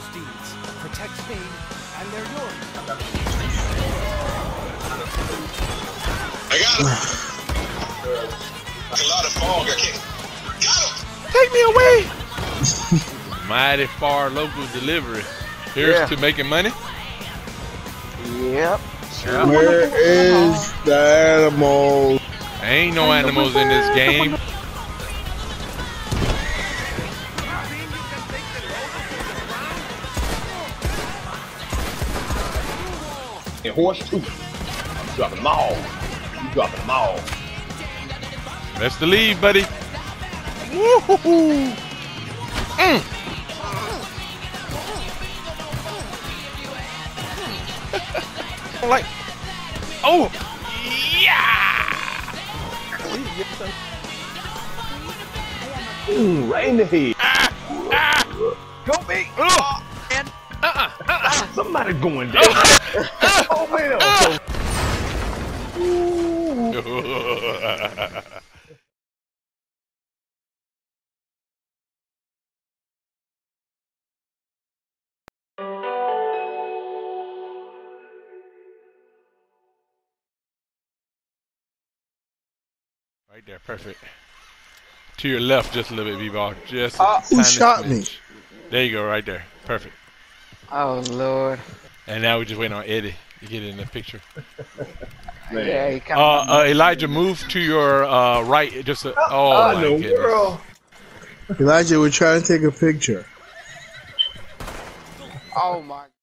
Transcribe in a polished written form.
those deeds. Protect Spain, and they're yours. I got him. A lot of fog. I can't. Got him. Take me away. Mighty far local delivery. Here's to making money. Yep. Where is the animal? Ain't no animals in this game. And horse too. I'm dropping them all. You dropping them all. That's the lead, buddy. Woo-hoo-hoo. Like, oh, yeah! Ooh, right in the head. Go me. And Somebody going down. Oh man. Right there, perfect. To your left, just a little bit, B-ball. Just Who shot me? There you go, right there, perfect. Oh Lord. And now we're just waiting on Eddie to get in the picture. Yeah, he kind of. Elijah, move to your right. Just oh my goodness. World. Elijah, we're trying to take a picture. Oh my.